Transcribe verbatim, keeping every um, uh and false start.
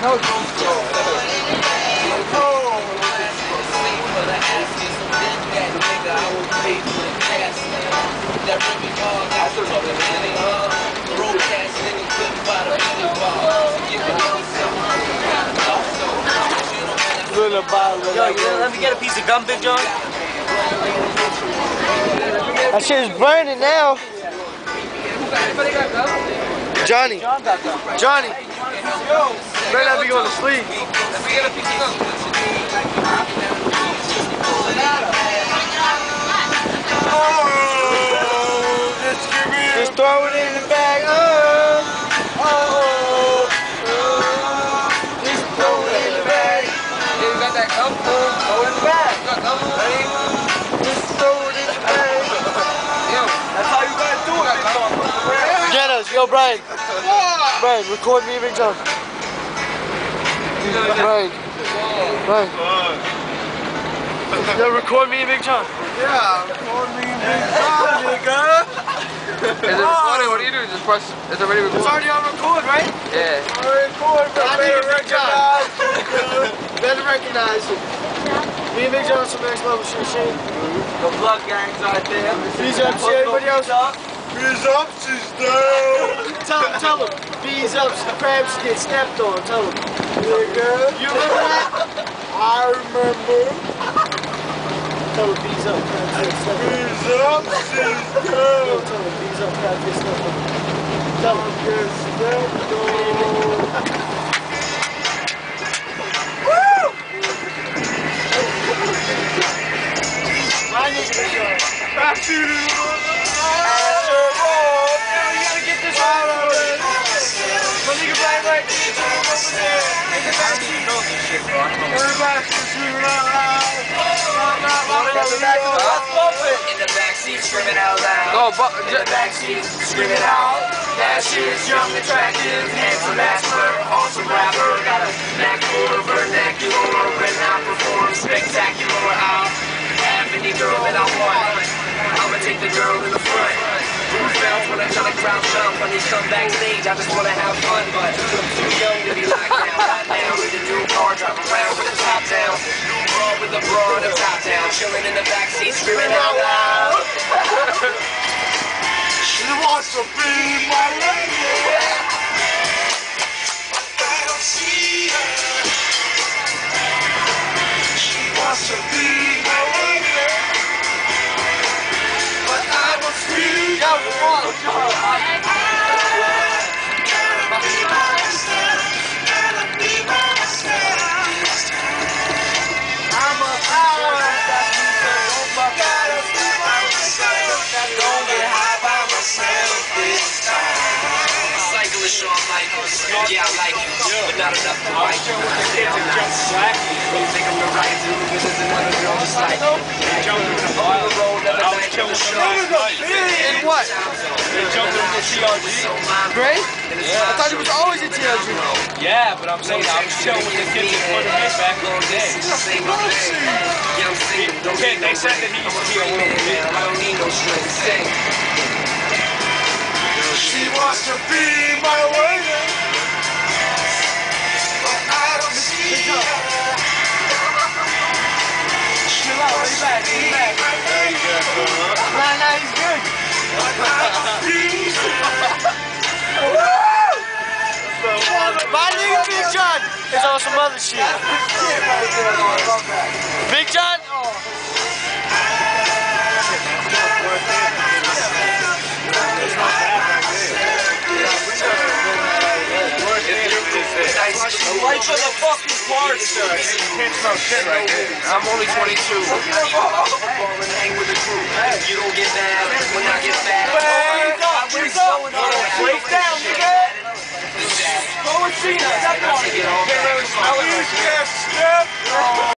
told you. Little bottle. Yo, you gonna let me get a piece of gum, Big John? That shit is burning now. Johnny. Johnny. Better not be going to sleep. Just throw it in the bag. Oh, oh, oh. Just throw it in the bag. You got that gum? Throw it in the bag. You got gum? Ready? Just throw it in the bag. Yo, that's how you gotta do it. Get us, yo, Brian. Brian, record me and Big John. Brian. Brian. Yo, record me and Big John. Yeah, record me and Big John, nigga. Is it recording? What do you do? Just press. It's already recording. It's already on record, right? Yeah. Record, but I better recognize. Better recognize it. Me and Big John some next level shit, shit. The blood gangs right there. Bees up, see everybody else? Bees up, she's down. Tell him, tell him. Bees up, the crabs get stepped on. Tell him. Nigga. You remember that? I remember. Tell him bees up, crabs get stepped on. Bees up, she's down. Tell him bees up, crabs get stepped on. Tell him get stepped on. Woo! My nigga, Big John. Back to the in the backseat, screaming out loud. Oh, but in the backseat, screaming out. That shit's young, attractive, handsome bachelor, awesome rapper. Got a knack for vernacular, when I perform spectacular. I'll have any girl that I want. I'ma take the girl in the front. Who fell when I try to crowd jump? When they come backstage, I just wanna have fun, but I'm too young to be locked down. Right now, in the new car, drive around with the top down. New bra with the bra and the top down, chilling in the backseat, screaming out loud. She wants to be my lady. I don't see her. She wants to be my lady. But I must be your one. Yeah, I like you, but not enough to like you. Yeah, I'm nice. You think I'm the right dude, but there's another girl just like you. On the road, another night on the show. In what? They jumped in the T R G. Great? Yeah. I thought he was always in T R G. Yeah, but I'm saying I was chilling with the kids in front of me back in the day. Kid, they said that he used to be a little bit. I don't need no strings. Sing. She wants to be my lady, but I don't see her. Chill out, he's back, he's back. Nah, nah, he's good. My nigga Big John is on some other shit. Big John? Oh. Light for the fucking party. You can't smell shit right there. I'm only twenty-two. Hang with the crew. You don't get mad when I get mad. Wake up, wake up. Break down, nigga. Go and see that. I take it all back.